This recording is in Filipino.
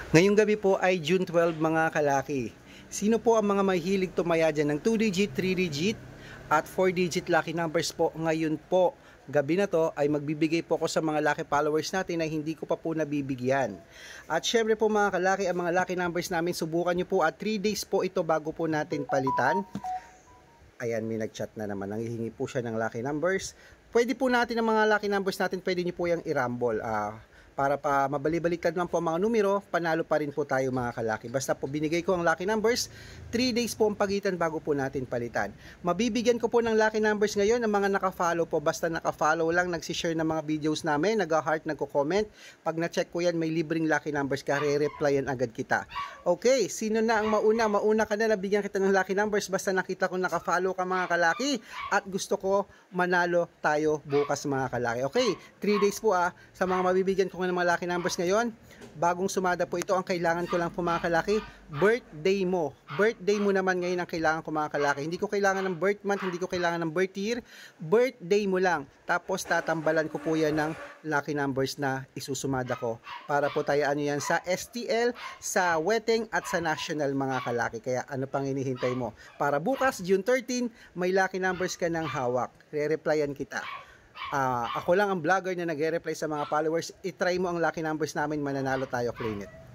Ngayong gabi po ay June 12 mga kalaki. Sino po ang mga mahilig tumaya dyan ng 2-digit, 3-digit at 4-digit lucky numbers po ngayon po? Gabi na to ay magbibigay po ako sa mga lucky followers natin na hindi ko pa po nabibigyan. At syempre po mga kalaki, ang mga lucky numbers namin subukan nyo po at 3 days po ito bago po natin palitan. Ayan, may nag-chat na naman. Nangihingi po siya ng lucky numbers. Pwede po natin ang mga lucky numbers natin, pwede nyo po yung i-rumble. Para pa mabali-baliktad lang po ang mga numero, panalo pa rin po tayo mga kalaki. Basta po binigay ko ang lucky numbers, 3 days po ang pagitan bago po natin palitan. Mabibigyan ko po ng lucky numbers ngayon ang mga naka-follow po. Basta naka-follow lang, nagsishare ng mga videos namin, nag-heart, nagko-comment. Pag na-check ko yan, may libreng lucky numbers ka, re-replyan agad kita. Okay, sino na ang mauna? Mauna ka na, nabigyan kita ng lucky numbers basta nakita ko naka-follow ka mga kalaki at gusto ko manalo tayo bukas mga kalaki. Okay, 3 days po sa mga mabibigyan ko ng mga lucky numbers ngayon. Bagong sumada po ito, ang kailangan ko lang po mga kalaki, birthday mo. Birthday mo naman ngayon ang kailangan ko mga kalaki. Hindi ko kailangan ng birth month, hindi ko kailangan ng birth year. Birthday mo lang. Tapos tatambalan ko po yan ng lucky numbers na isusumada ko. Para po tayo yan sa STL, sa Weteng at sa National mga kalaki. Kaya ano pang hinihintay mo? Para bukas, June 13, may lucky numbers ka ng hawak. Re-replyan kita. Ako lang ang vlogger na nagre-reply sa mga followers. I-try mo ang lucky numbers namin, mananalo tayo, claim it.